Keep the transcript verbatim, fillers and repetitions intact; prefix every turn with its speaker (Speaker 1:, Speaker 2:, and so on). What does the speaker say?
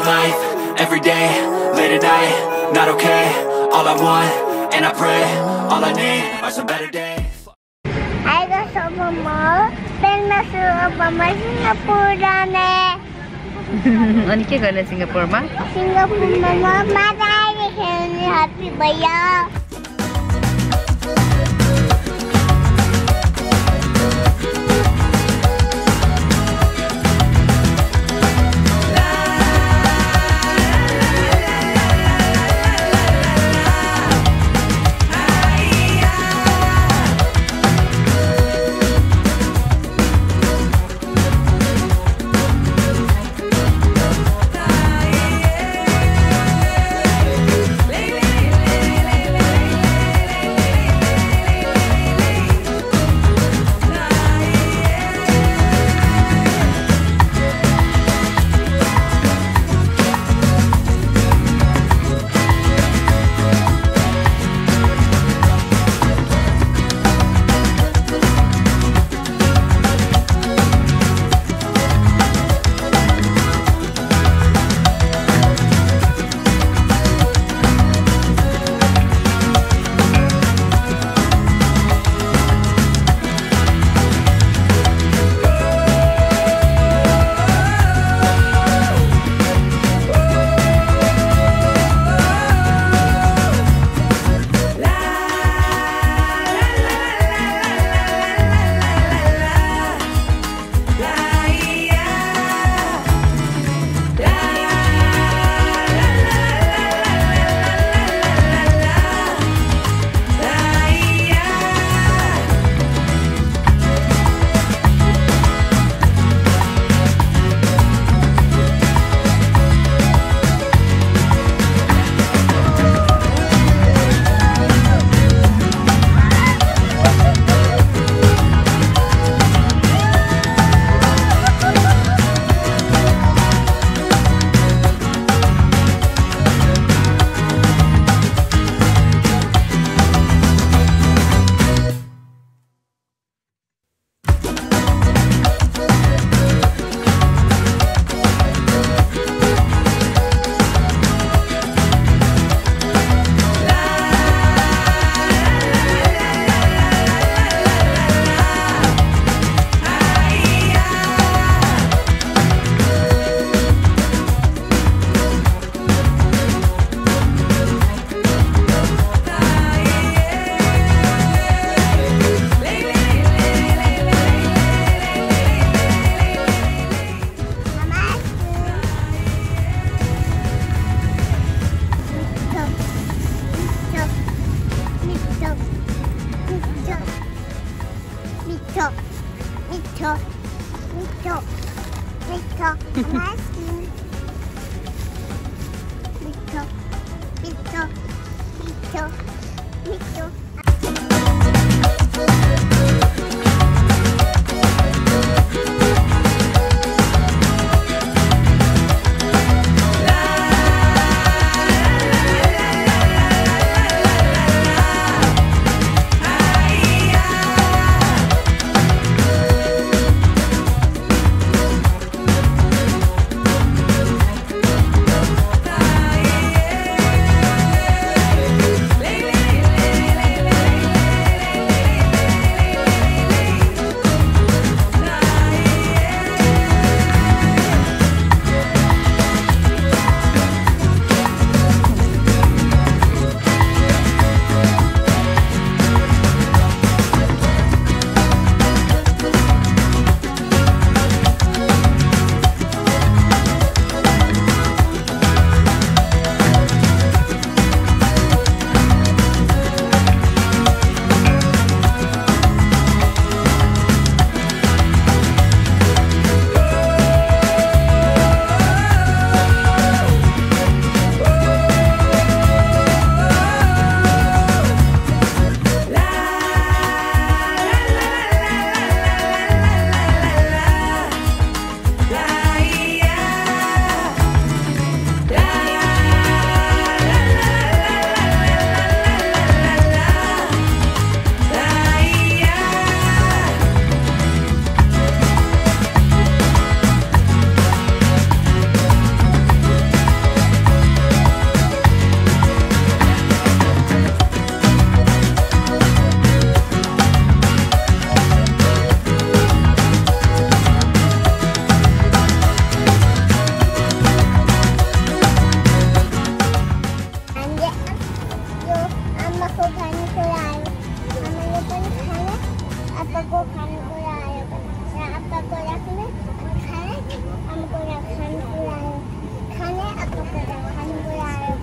Speaker 1: living life, every day, late at night, not okay. All I want, and I pray, all I need are some better days.
Speaker 2: I gusto mo, pinasuo pa mo Singapura ne.
Speaker 3: Ano kaya gana Singapore ma?
Speaker 2: Singapore mo, madali kayo ni Happy Bayo. Mito, Mito, Mito, I'm asking. Mito, Mito, Mito, Mito. आमाको खानेकुरा आयो आमाले पनि खाने आप्पाको खानेकुरा आयो र आप्पाको राख्ने खाने आमाको खानेकुरा आयो खाने आप्पाको खानेकुरा आयो